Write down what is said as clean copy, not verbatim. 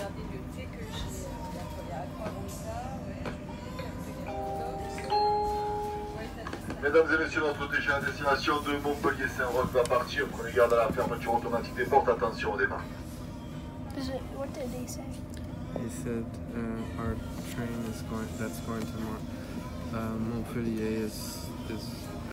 Mesdames et messieurs, notre TGV à destination de Montpellier-Saint-Roch va partir. Prenez garde à la fermeture automatique des portes. Attention au départ. What did they say? He said our train is going. That's going to Montpellier is